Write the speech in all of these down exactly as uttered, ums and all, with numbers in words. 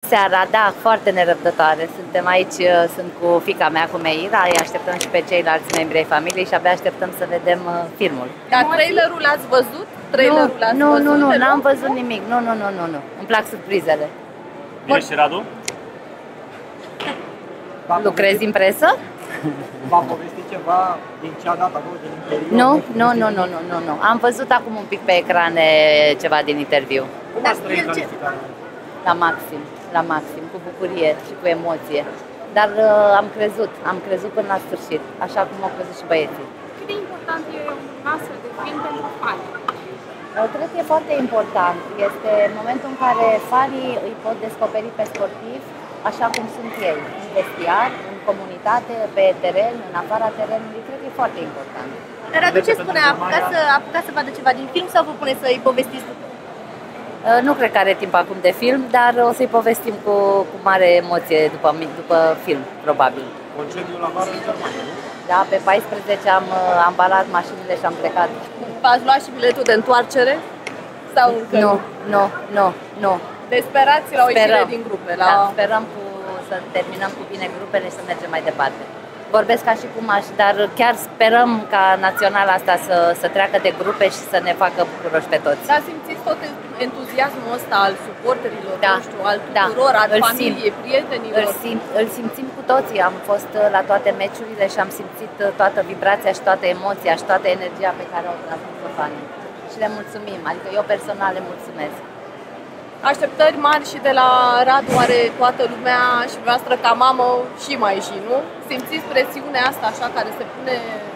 seara, da, foarte nerăbdătoare. Suntem aici, sunt cu fiica mea, cu Meira, îi așteptăm și pe ceilalți membri ai familiei și abia așteptăm să vedem filmul. Dar trailerul l-ați văzut? Trailerul Nu, nu, văzut nu, nu, n-am văzut nimic. Nu, nu, nu, nu, nu. Îmi plac surprizele. Bine, și Radu? Lucrezi în presă? V-a povestit ceva din ce a dat acolo, din interior? Nu, nu, nu, nu, nu, nu, nu. Am văzut acum un pic pe ecrane ceva din interviu. Cum ați trăit calificarea? La maxim, la maxim, cu bucurie și cu emoție. Dar uh, am crezut, am crezut până la sfârșit, așa cum au crezut și băieții. Cât de important e un astfel de film pentru fani? Cred că e foarte important. Este momentul în care fanii îi pot descoperi pe sportivi așa cum sunt ei, în vestiar, în comunitate, pe teren, în afara terenului. Cred că e foarte important. Radu, ce spune? A putea să, a putea să vadă ceva din film sau vă pune să-i povestiți? Nu cred că are timp acum de film, dar o să-i povestim cu, cu mare emoție după, după film, probabil. Concediul la vară în Germania, nu? Da, pe paisprezece am ambalat mașinile și am plecat. V-ați luat și biletul de întoarcere? Sau încă nu? Nu, nu, nu. Deci sperați la o ieșire din grupe? La... Da, sperăm cu, să terminăm cu bine grupele și să mergem mai departe. Vorbesc ca și cum aș, dar chiar sperăm ca naționala asta să, să treacă de grupe și să ne facă bucuroși pe toți. Da, simțiți tot entuziasmul ăsta al suporterilor, da, nu știu, al tuturor, da, al familiei, prietenilor? Îl, simt, îl simțim cu toții. Am fost la toate meciurile și am simțit toată vibrația și toată emoția și toată energia pe care au transmis-o fanii. Și le mulțumim, adică eu personal le mulțumesc. Așteptări mari și de la Radu, are toată lumea și voastră ca mamă și mai și, nu? Simțiți presiunea asta așa care se pune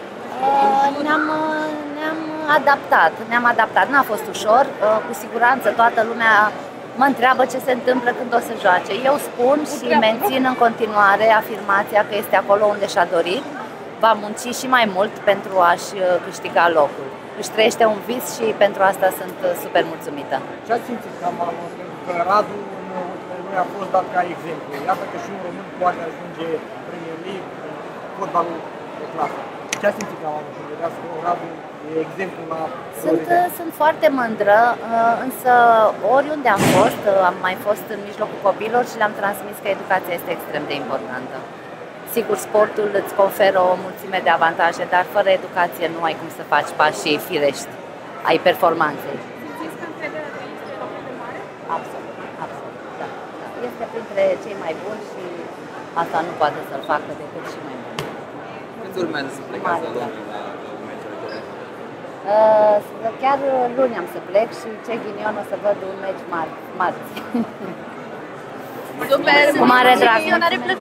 uh, ne-am, ne-am adaptat, ne-am adaptat, n-a fost ușor, uh, cu siguranță toată lumea mă întreabă ce se întâmplă când o să joace. Eu spun și mențin în continuare afirmația că este acolo unde și-a dorit, va munci și mai mult pentru a-și câștiga locul. Își trăiește un vis și pentru asta sunt super mulțumită. Ce ați simțit ca mamă? Pentru că Radu în ultimele luni a fost dat ca exemplu. Iată că și un român poate ajunge în Premier League, fotbalul de clasă. Ce ați simțit ca mamă când vedeați că Radu e exemplu la... Sunt, sunt foarte mândră, însă oriunde am fost, am mai fost în mijlocul copiilor și le-am transmis că educația este extrem de importantă. Sigur, sportul îți conferă o mulțime de avantaje, dar fără educație nu ai cum să faci pașii firești ai performanței. Simțiți că încrederea de este la fel de mare? Absolut, absolut, da, da. Este printre cei mai buni și asta nu poate să-l facă decât și mai mult. Când urmează să plecați la Londra la meciurile? Uh, chiar luni am să plec și ce ghinion o să văd un meci marți. Super, cu mare drag.